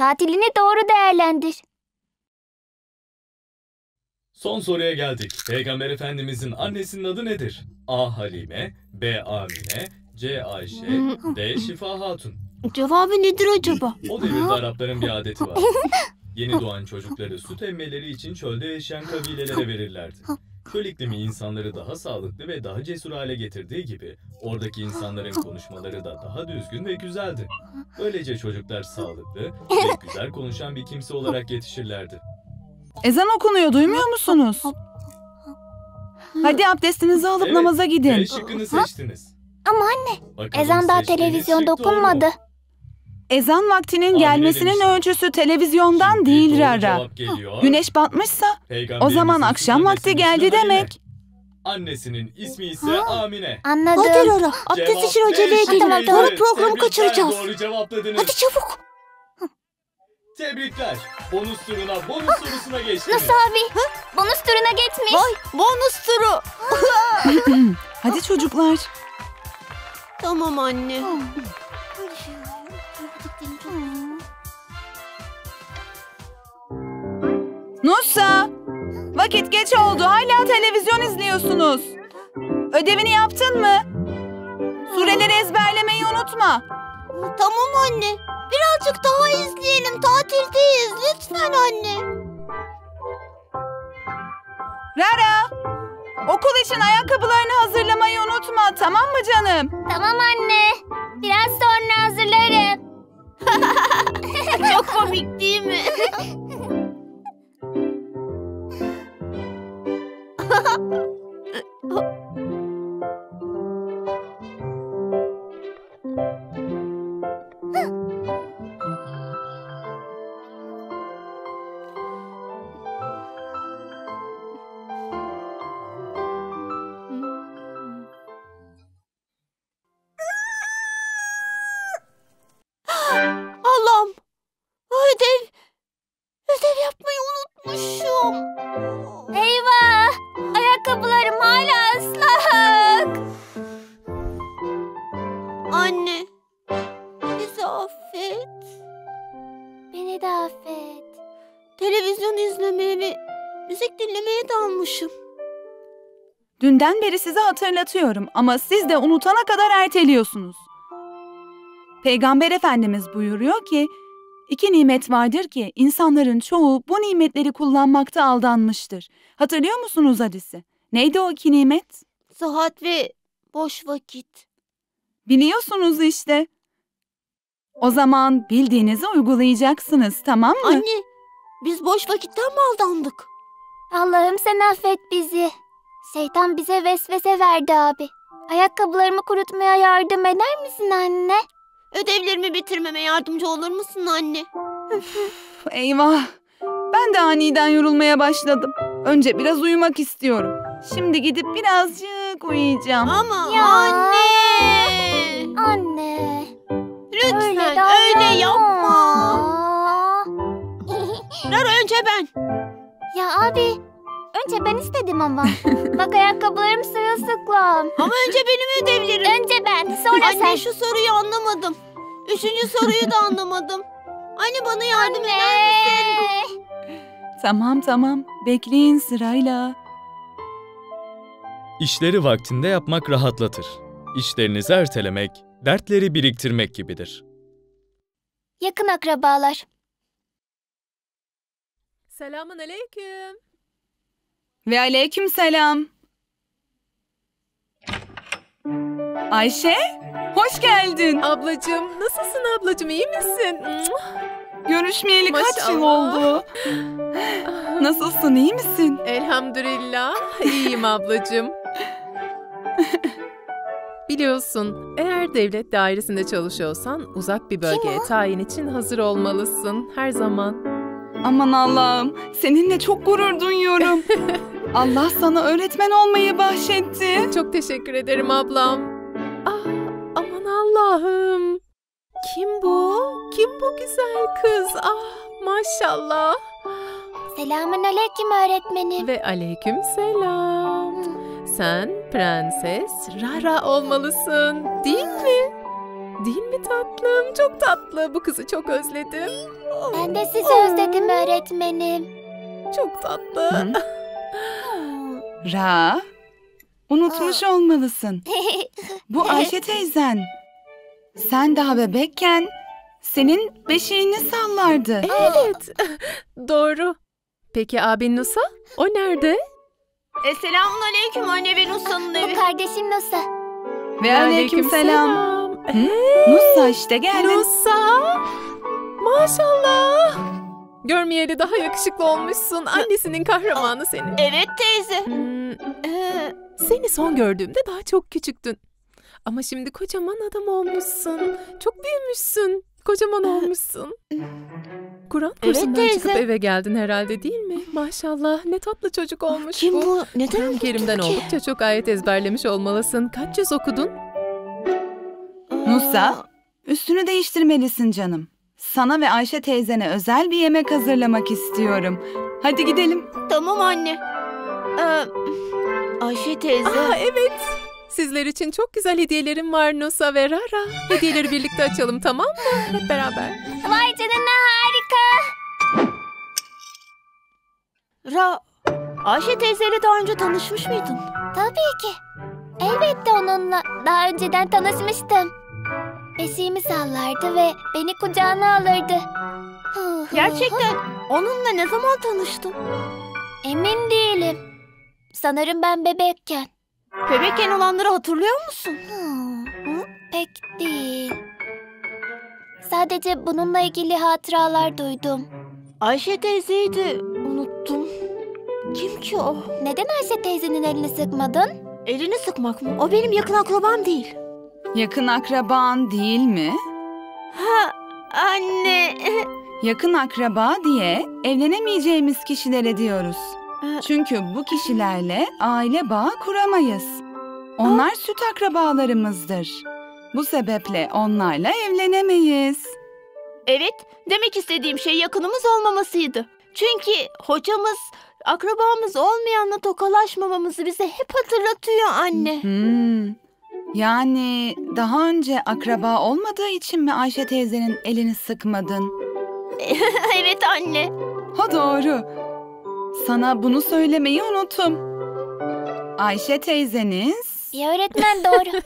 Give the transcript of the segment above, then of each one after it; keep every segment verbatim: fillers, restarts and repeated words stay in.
Tatilini doğru değerlendir. Son soruya geldik. Peygamber Efendimizin annesinin adı nedir? A. Halime, B. Amine, C. Ayşe, D. Şifa Hatun. Cevabı nedir acaba? O devirde Arapların bir adeti vardı. Yeni doğan çocukları süt emmeleri için çölde yaşayan kabilelere verirlerdi. Çöl iklimi insanları daha sağlıklı ve daha cesur hale getirdiği gibi oradaki insanların konuşmaları da daha düzgün ve güzeldi. Böylece çocuklar sağlıklı ve güzel konuşan bir kimse olarak yetişirlerdi. Ezan okunuyor, duymuyor musunuz? Hadi abdestinizi alıp Evet, namaza gidin. B şıkkını seçtiniz. Ama anne, Bakalım ezan daha seçtiğiniz televizyonda şık doğru mu? okunmadı. Ezan vaktinin Amine gelmesinin demiştim. ölçüsü televizyondan Şimdi değil doğru Rara. cevap geliyor. Güneş batmışsa Peygamberimizin o zaman akşam vakti annesinin geldi ismi Halime. demek. Annesinin ismi ise Amine. Anladım. Hadi Rara, abdest Cevap için B acele edelim. Tamam, şıkkıydı. Sonra programı Tebrikler, kaçıracağız. Doğru cevapladınız. Hadi çabuk. Tebrikler. Bonus turuna, bonus sorusuna geçtiniz. Nasıl abi? Bonus turuna geçmiş. Vay, bonus turu. Hadi çocuklar. Tamam anne. Nusa! Vakit geç oldu. Hala televizyon izliyorsunuz. Ödevini yaptın mı? Sureleri ezberlemeyi unutma. Tamam anne. Birazcık daha izleyelim. Tatildeyiz. Lütfen anne. Rara! Okul için ayakkabılarını hazırlamayı unutma. Tamam mı canım? Tamam anne. Biraz sonra hazırlarım. Çok komik değil mi? Allah'ım. Ödev. Ödev yapmayı unutmuşum. Eyvah! Ayakkabılarım hala ıslak. Anne. Bizi affet. Beni de affet. Televizyon izlemeye ve müzik dinlemeye dalmışım. Dünden beri size hatırlatıyorum ama siz de unutana kadar erteliyorsunuz. Peygamber Efendimiz buyuruyor ki, iki nimet vardır ki insanların çoğu bu nimetleri kullanmakta aldanmıştır. Hatırlıyor musunuz hadisi? Neydi o iki nimet? Sıhhat ve boş vakit. Biliyorsunuz işte. O zaman bildiğinizi uygulayacaksınız, tamam mı? Anne, biz boş vakitten mi aldandık? Allah'ım sen affet bizi. Şeytan bize vesvese verdi abi. Ayakkabılarımı kurutmaya yardım eder misin anne? Ödevlerimi bitirmeme yardımcı olur musun anne? Eyvah! Ben de aniden yorulmaya başladım. Önce biraz uyumak istiyorum. Şimdi gidip birazcık uyuyacağım. Ama Ya. anne! Anne. Lütfen öyle, davranma. yapma. Rara önce ben. Ya abi, önce ben istedim ama. Bak ayakkabılarım sırılsıklam. Ama önce benim ödevlerim. Önce ben, sonra Anne sen. şu soruyu anlamadım. Üçüncü soruyu da anlamadım. Anne bana yardım eder Anne. misin? Tamam tamam, bekleyin sırayla. İşleri vaktinde yapmak rahatlatır. İşlerinizi ertelemek, dertleri biriktirmek gibidir. Yakın akrabalar. Selamun aleyküm. Ve aleykümselam. Ayşe, hoş geldin. Ablacığım, nasılsın ablacığım, iyi misin? Görüşmeyeli kaç yıl Maşallah. oldu? Nasılsın, iyi misin? Elhamdülillah, iyiyim ablacığım. Biliyorsun, eğer devlet dairesinde çalışıyorsan uzak bir bölgeye tayin için hazır olmalısın her zaman. Aman Allah'ım, seninle çok gurur duyuyorum. Allah sana öğretmen olmayı bahşetti. Çok teşekkür ederim ablam. Ah, aman Allah'ım. Kim bu? Kim bu güzel kız? Ah, maşallah. Selamun aleyküm öğretmenim. Ve aleyküm selam. Sen Prenses Rara olmalısın, değil mi? Değil mi tatlım? Çok tatlı. Bu kızı çok özledim. Ben de sizi özledim öğretmenim. Çok tatlı. Hı. Ra, unutmuş olmalısın. Bu Ayşe teyzen. Sen daha bebekken senin beşiğini sallardı. Evet. Doğru. Peki abin Nusa? O nerede? E, selamun aleyküm anne ve Nusa'nın Bu evi. kardeşim Nusa. Ve aleykümselam. Hı? Nusa işte geldin. Nusa! Maşallah! Görmeyeli daha yakışıklı olmuşsun. Annesinin kahramanı senin. Evet teyze. Hmm, Ee, seni son gördüğümde daha çok küçüktün. Ama şimdi kocaman adam olmuşsun. Çok büyümüşsün. Kocaman olmuşsun. Kur'an Evet kursundan teyze. çıkıp eve geldin herhalde değil mi? Maşallah ne tatlı çocuk olmuş kim bu. bu? Neden Kur'an-ı okudun Kerim'den ki? oldukça çok ayet ezberlemiş olmalısın. Kaç yüz okudun? Nusa, üstünü değiştirmelisin canım. Sana ve Ayşe teyzene özel bir yemek hazırlamak istiyorum. Hadi gidelim. Tamam anne. Ee, Ayşe teyze. Aa evet. Sizler için çok güzel hediyelerim var Nusa ve Rara. Hediyeleri birlikte açalım tamam mı? Hep beraber. Vay canına harika. Ra, Ayşe teyzeyle daha önce tanışmış mıydın? Tabii ki. Elbette onunla daha önceden tanışmıştım. Beşiğimi sallardı ve beni kucağına alırdı. Hu hu Gerçekten. Onunla ne zaman tanıştın? hu. Emin değilim. Sanırım ben bebekken. Bebekken olanları hatırlıyor musun? Hmm, pek değil. Sadece bununla ilgili hatıralar duydum. Ayşe teyzeydi. Unuttum. Kim ki o? Neden Ayşe teyzenin elini sıkmadın? Elini sıkmak mı? O benim yakın akrabam değil. Yakın akraban değil mi? Ha, anne. Yakın akraba diye evlenemeyeceğimiz kişilere diyoruz. Çünkü bu kişilerle aile bağı kuramayız. Onlar süt akrabalarımızdır. Bu sebeple onlarla evlenemeyiz. Evet, demek istediğim şey yakınımız olmamasıydı. Çünkü hocamız akrabamız olmayanla tokalaşmamamızı bize hep hatırlatıyor anne. Hmm. Yani daha önce akraba olmadığı için mi Ayşe teyzenin elini sıkmadın? Evet anne. Ha doğru. Sana bunu söylemeyi unuttum. Ayşe teyzeniz... Bir öğretmen doğru.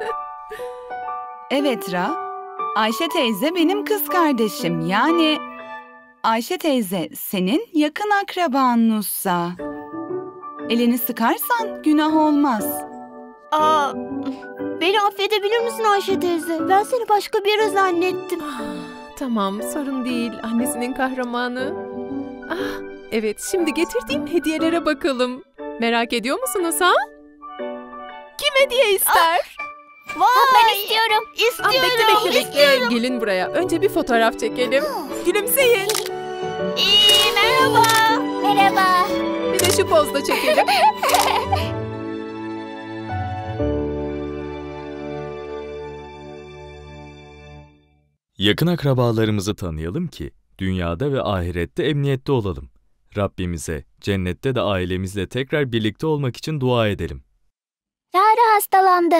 Evet Ra. Ayşe teyze benim kız kardeşim. Yani Ayşe teyze senin yakın akraban Nusa. Elini sıkarsan günah olmaz. Aa, beni affedebilir misin Ayşe teyze? Ben seni başka biri zannettim. Ah, tamam sorun değil. Annesinin kahramanı. Ah, evet şimdi getirdiğim hediyelere bakalım. Merak ediyor musunuz ha? Kim hediye ister? Vay! Ben istiyorum. Ah, İstiyorum. bekle bekle bekle. istiyorum. Gelin buraya. Önce bir fotoğraf çekelim. Gülümseyin. İyi, merhaba. Merhaba. Bir de şu pozda çekelim. Yakın akrabalarımızı tanıyalım ki dünyada ve ahirette emniyette olalım. Rabbimize cennette de ailemizle tekrar birlikte olmak için dua edelim. Rara hastalandı.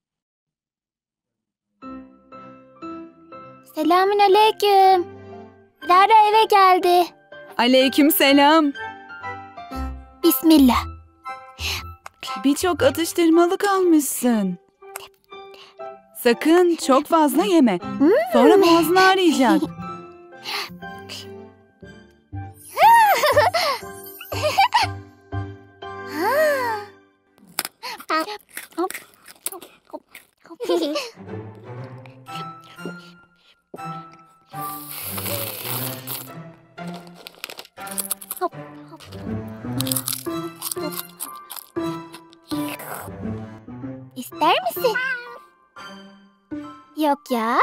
Selamün aleyküm. Rara eve geldi. Aleykümselam. Bismillah. Birçok atıştırmalık almışsın. Sakın çok fazla yeme. Sonra boğazını ağrıyacak. İster misin? Yok ya.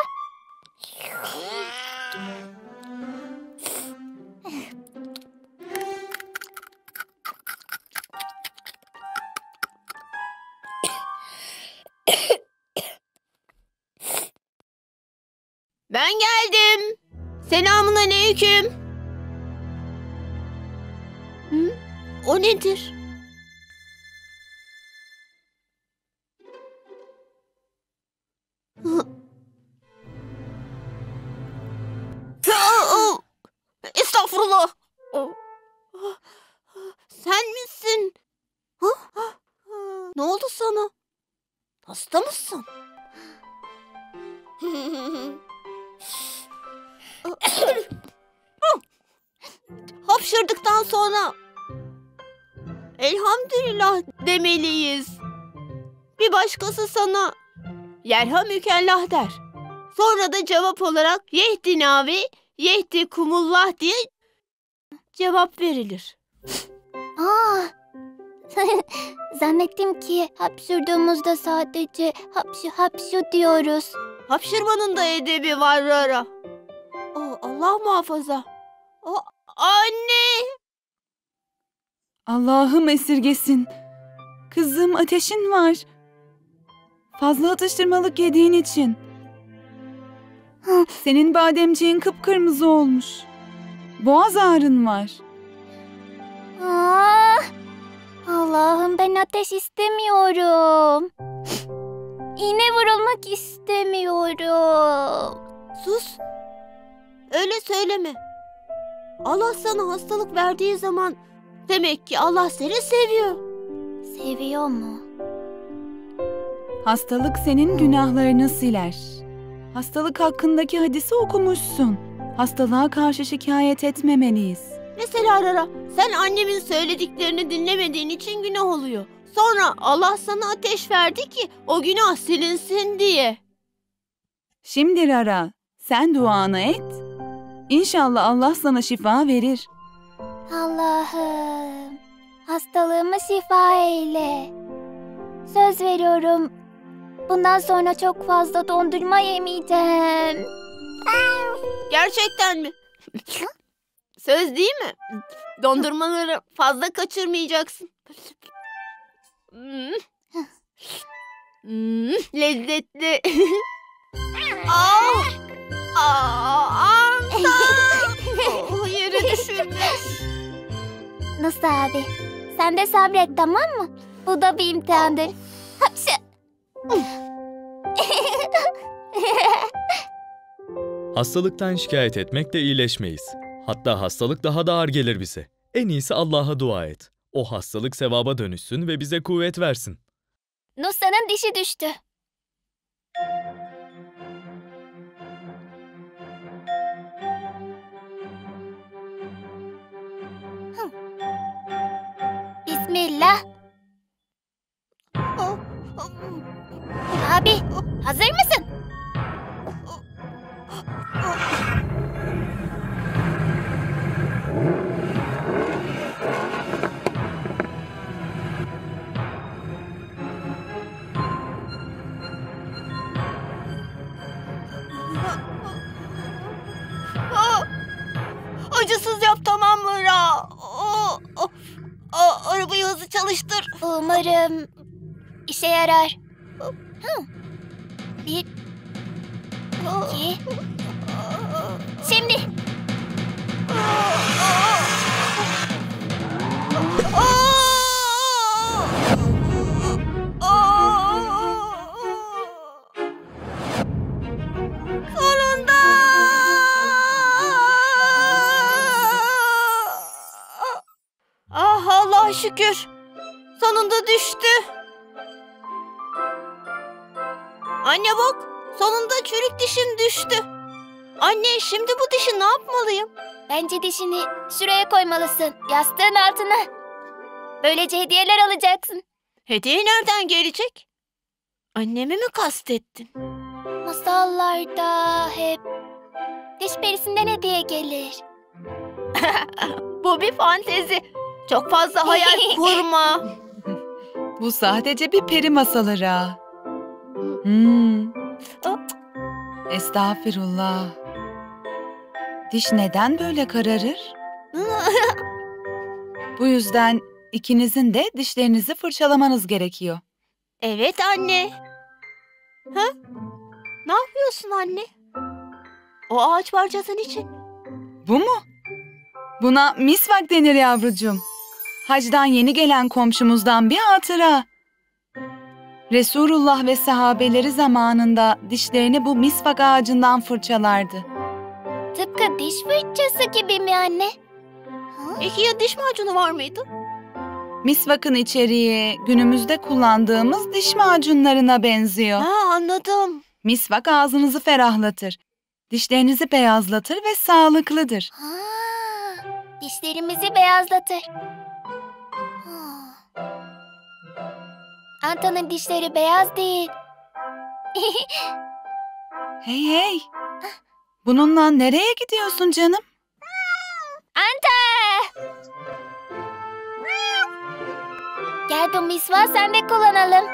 Ben geldim. Selamun aleyküm. Hı? O nedir? Hı. Estağfurullah. Sen misin? Ha? Ne oldu sana? Hasta mısın? Hapşırdıktan sonra elhamdülillah demeliyiz. Bir başkası sana yerhamükellah der. Sonra da cevap olarak yehdina ve yehdikumullah diye cevap verilir. Aa, zannettim ki hapşırdığımızda sadece hapşu hapşu diyoruz. Hapşırmanın da edebi var Rara. Aa, Allah muhafaza. Aa, anne! Allah'ım esirgesin. Kızım, ateşin var. Fazla atıştırmalık yediğin için. Senin bademciğin kıpkırmızı olmuş. Boğaz ağrın var. Aa, Allah'ım, ben ateş istemiyorum. İğne vurulmak istemiyorum. Sus! Öyle söyleme. Allah sana hastalık verdiği zaman demek ki Allah seni seviyor. Seviyor mu? Hastalık senin günahlarını siler. Hastalık hakkındaki hadisi okumuşsun. Hastalığa karşı şikayet etmemeliyiz. Mesela Rara, sen annemin söylediklerini dinlemediğin için günah oluyor. Sonra Allah sana ateş verdi ki o günah silinsin diye. Şimdi Rara, sen duanı et. İnşallah Allah sana şifa verir. Allah'ım, hastalığımı şifa eyle. Söz veriyorum, bundan sonra çok fazla dondurma yemeyeceğim. Gerçekten mi? Söz değil mi? Dondurmaları fazla kaçırmayacaksın. Hmm. Hmm, lezzetli. Aa! Aa! Anta! Oh, yere düşürmüş. Nasıl abi? Sen de sabret, tamam mı? Bu da bir imtihandır. Hapşı. Hastalıktan şikayet etmekle iyileşmeyiz. Hatta hastalık daha da ağır gelir bize. En iyisi Allah'a dua et. O hastalık sevaba dönüşsün ve bize kuvvet versin. Nusra'nın dişi düştü. Hı. Bismillah. Abi, hazır mısın? Acısız yap, tamam mı Ra? Aa, aa, arabayı hızlı çalıştır. Umarım işe yarar. Hı. Bir, iki, şimdi. Sonunda! Ah, Allah'a şükür. Sonunda düştü. Anne bak, sonunda çürük dişim düştü. Anne, şimdi bu dişi ne yapmalıyım? Bence dişini şuraya koymalısın, yastığın altına. Böylece hediyeler alacaksın. Hediye nereden gelecek? Annemi mi kastettin? Masallarda hep diş perisinden hediye gelir. Bu bir fantezi. Çok fazla hayal kurma. Bu sadece bir peri masalı Ra. Hmm. Estağfirullah. Diş neden böyle kararır? Bu yüzden ikinizin de dişlerinizi fırçalamanız gerekiyor. Evet anne. Ha? Ne yapıyorsun anne? O ağaç parçası için. Bu mu? Buna misvak denir yavrucuğum. Hacdan yeni gelen komşumuzdan bir hatıra. Resulullah ve sahabeleri zamanında dişlerini bu misvak ağacından fırçalardı. Tıpkı diş fırçası gibi mi anne? Peki ya diş macunu var mıydı? Misvakın içeriği günümüzde kullandığımız diş macunlarına benziyor. Ha, anladım. Misvak ağzınızı ferahlatır. Dişlerinizi beyazlatır ve sağlıklıdır. Ha, dişlerimizi beyazlatır. Ha. Anta'nın dişleri beyaz değil. Hey hey! Bununla nereye gidiyorsun canım? Anta! Gel bu misvağı sen de kullanalım.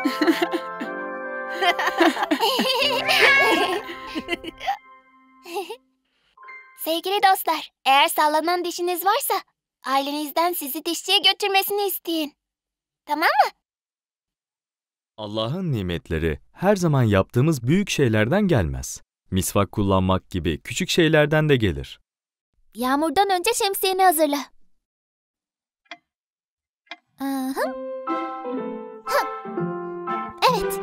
Sevgili dostlar, eğer sallanan dişiniz varsa ailenizden sizi dişçiye götürmesini isteyin. Tamam mı? Allah'ın nimetleri her zaman yaptığımız büyük şeylerden gelmez. Misvak kullanmak gibi küçük şeylerden de gelir. Yağmurdan önce şemsiyeni hazırla. Aha. Hı. Evet.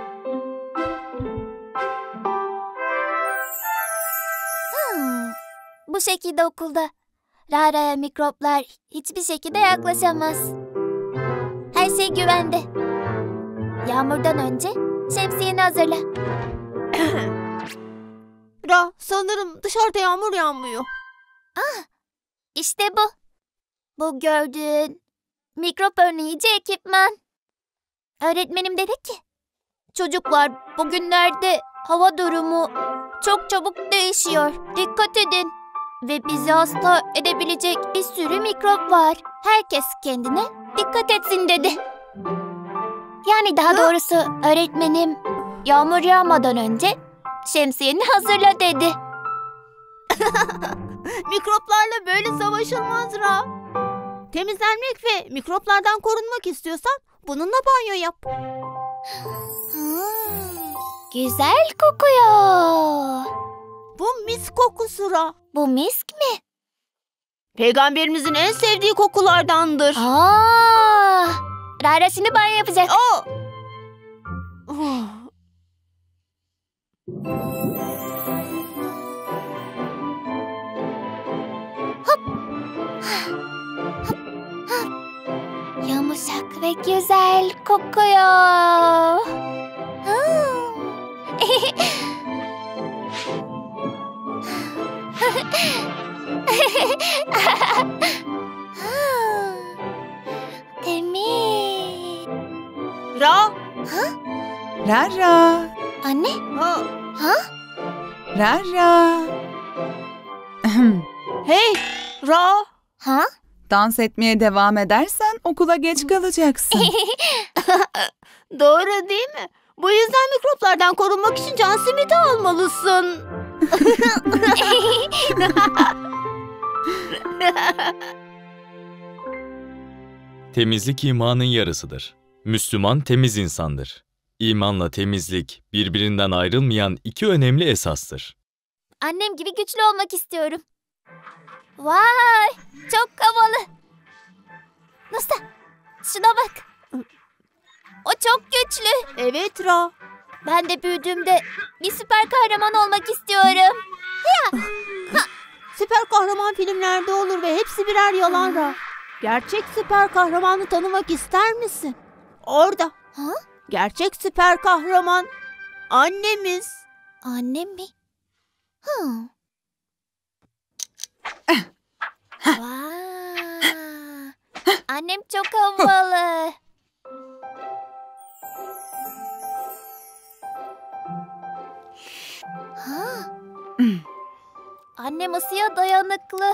Hmm. Bu şekilde okulda Rara'ya mikroplar hiçbir şekilde yaklaşamaz. Her şey güvende. Yağmurdan önce şemsiyeni hazırla. Ra, sanırım dışarıda yağmur yağmıyor. İşte bu. Bu gördüğün mikrop önleyici ekipman. Öğretmenim dedi ki, çocuklar bugünlerde hava durumu çok çabuk değişiyor. Dikkat edin. Ve bizi hasta edebilecek bir sürü mikrop var. Herkes kendine dikkat etsin dedi. Yani daha doğrusu öğretmenim yağmur yağmadan önce şemsiyeni hazırla dedi. Mikroplarla böyle savaşılmaz Ra. Temizlenmek ve mikroplardan korunmak istiyorsan bununla banyo yap. Hmm, güzel kokuyor. Bu mis kokusu Ra. Bu misk mi? Peygamberimizin en sevdiği kokulardandır. Aa, Rara şimdi banyo yapacak. Aa! Oh. Yumuşak ve güzel kokuyor. Hmm. Temiz. Ra. Rara! Anne? Ha. Ha? Rara! Ahem. Hey Ra. Ha? Dans etmeye devam edersen okula geç kalacaksın. Doğru değil mi? Bu yüzden mikroplardan korunmak için can simidi almalısın. Temizlik imanın yarısıdır. Müslüman temiz insandır. İmanla temizlik birbirinden ayrılmayan iki önemli esastır. Annem gibi güçlü olmak istiyorum. Vay! Çok havalı. Nusta, şuna bak. O çok güçlü. Evet Ra. Ben de büyüdüğümde bir süper kahraman olmak istiyorum. Süper kahraman filmlerde olur ve hepsi birer yalan Ra. Gerçek süper kahramanı tanımak ister misin? Orada. Ha? Gerçek süper kahraman annemiz. Annem mi? Hı. Vay! Annem çok havalı. Ha? Annem ısıya dayanıklı.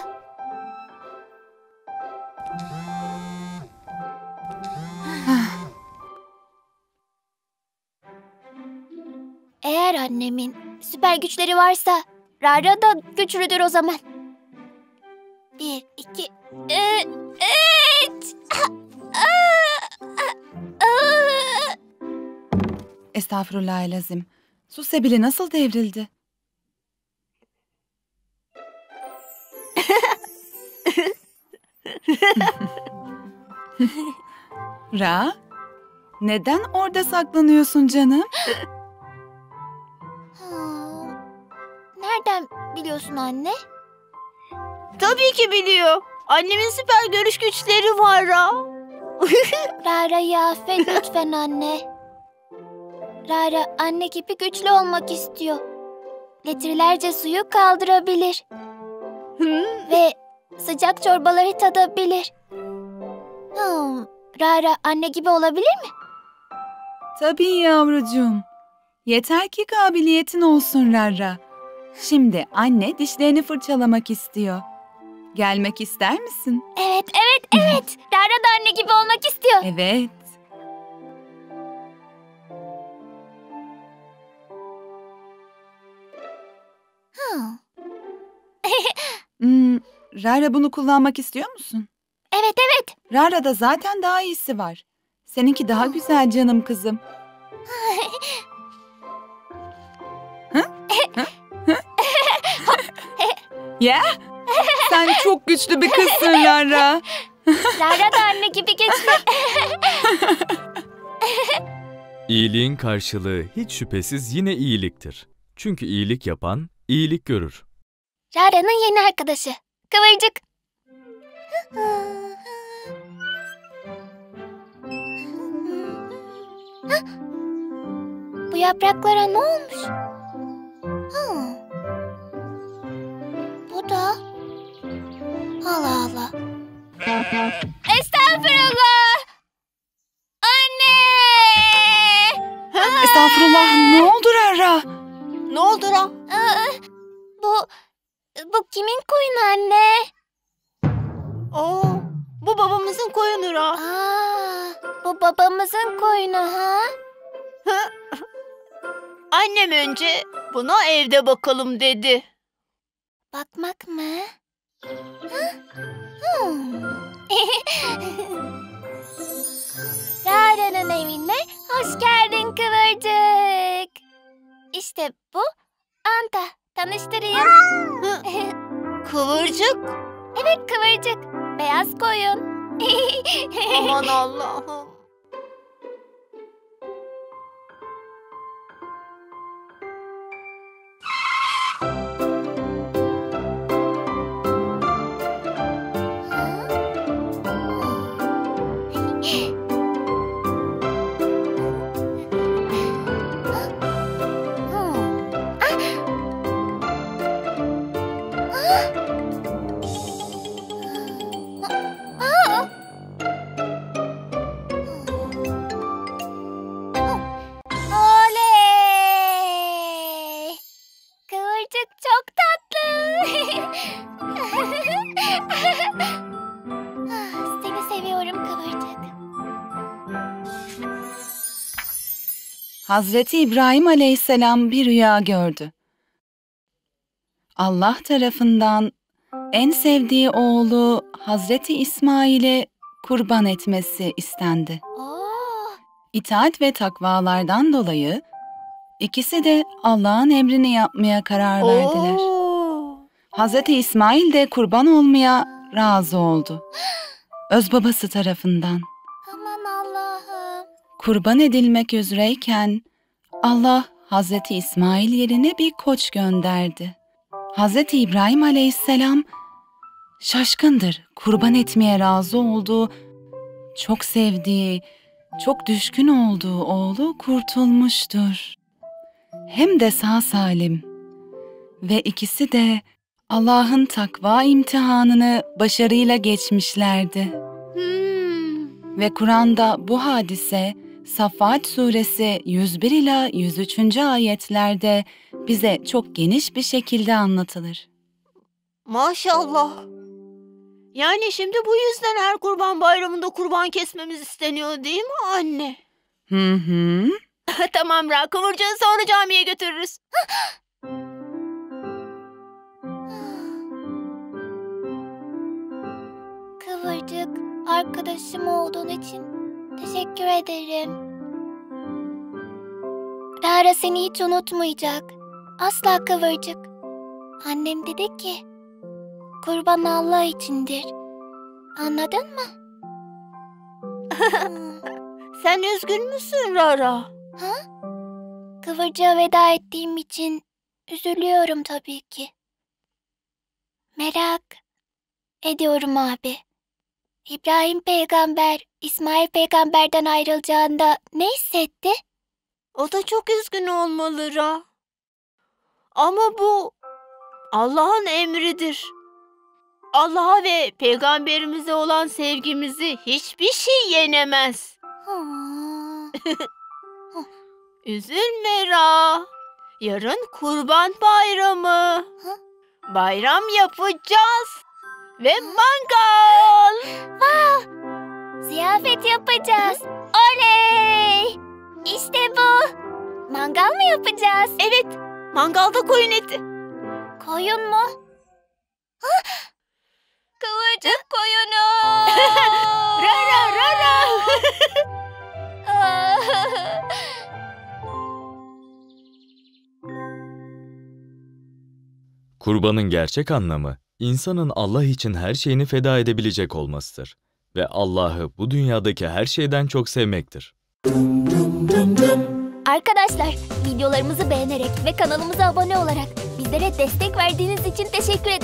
Eğer annemin süper güçleri varsa Rara da güçlüdür o zaman. Bir, iki, üç, üç. Estağfurullahilazim. Su sebili nasıl devrildi? Ra, neden orada saklanıyorsun canım? Hmm, nereden biliyorsun biliyorsun anne? Tabii ki biliyor. Annemin süper görüş güçleri var ha. Rara'yı affet lütfen anne. Rara anne gibi güçlü olmak istiyor. Litrelerce suyu kaldırabilir. Ve sıcak çorbaları tadabilir. Hmm, Rara anne gibi olabilir mi? Tabii yavrucuğum. Yeter ki kabiliyetin olsun Rara. Şimdi anne dişlerini fırçalamak istiyor. Gelmek ister misin? Evet, evet, evet. Rara da anne gibi olmak istiyor. Evet. Hmm. Hmm, Rara bunu kullanmak istiyor musun? Evet, evet. Rara'da zaten daha iyisi var. Seninki daha güzel canım kızım. Hı? Hı? Hı? Ya? Sen çok güçlü bir kızsın Rara. Rara da anne gibi güçlü. İyiliğin karşılığı hiç şüphesiz yine iyiliktir. Çünkü iyilik yapan iyilik görür. Rara'nın yeni arkadaşı. Kıvırcık. Bu yapraklara ne olmuş? Hmm. Bu da... Allah Allah. Estağfurullah. Anne! Estağfurullah, ne oldu Rara? Ne oldu Ra? Aa, bu... Bu kimin koyunu anne? Oo, bu babamızın koyunu Ra. Aa, bu babamızın koyunu ha? Annem önce buna evde bakalım dedi. Bakmak mı? Hı? Hmm. Rara'nın evine hoş geldin Kıvırcık. İşte bu Anta. Tanıştırayım. Kıvırcık? Evet Kıvırcık. Beyaz koyun. Aman Allah'ım. Oley! Kıvırcık çok tatlı. Seni seviyorum Kıvırcık. Hazreti İbrahim Aleyhisselam bir rüya gördü. Allah tarafından en sevdiği oğlu Hazreti İsmail'e kurban etmesi istendi. Oo, İtaat ve takvalardan dolayı ikisi de Allah'ın emrini yapmaya karar verdiler. Oo. Hazreti İsmail de kurban olmaya razı oldu. Öz babası tarafından. aman Allah'ım. Kurban edilmek üzereyken Allah Hazreti İsmail yerine bir koç gönderdi. Hazreti İbrahim Aleyhisselam şaşkındır. Kurban etmeye razı olduğu, çok sevdiği, çok düşkün olduğu oğlu kurtulmuştur. Hem de sağ salim. Ve ikisi de Allah'ın takva imtihanını başarıyla geçmişlerdi. Hmm. Ve Kur'an'da bu hadise Saffat Suresi yüz bir ila yüz üçüncü ayetlerde bize çok geniş bir şekilde anlatılır. Maşallah. Yani şimdi bu yüzden her kurban bayramında kurban kesmemiz isteniyor değil mi anne? Hı hı. Tamam Ra, kıvırcığı sonra camiye götürürüz. Kıvırcık, arkadaşım olduğun için teşekkür ederim. Rara seni hiç unutmayacak. Asla Kıvırcık. Annem dedi ki, kurban Allah içindir. Anladın mı? Hmm, Sen üzgün müsün Rara? Kıvırcığa veda ettiğim için üzülüyorum tabii ki. Merak ediyorum abi. İbrahim peygamber İsmail peygamberden ayrılacağında ne hissetti? O da çok üzgün olmalı Ra. Ama bu Allah'ın emridir. Allah'a ve peygamberimize olan sevgimizi hiçbir şey yenemez. Üzülme Ra. Yarın Kurban Bayramı. Bayram yapacağız. Ve mangal. Wow! Ziyafet yapacağız. Oley! İşte bu. Mangal mı yapacağız? Evet, mangalda koyun eti. Koyun mu? Hah! Kıvırcık koyunu. Ra ra ra ra. Kurbanın gerçek anlamı, insanın Allah için her şeyini feda edebilecek olmasıdır. Ve Allah'ı bu dünyadaki her şeyden çok sevmektir. Arkadaşlar, videolarımızı beğenerek ve kanalımıza abone olarak bizlere destek verdiğiniz için teşekkür ederiz.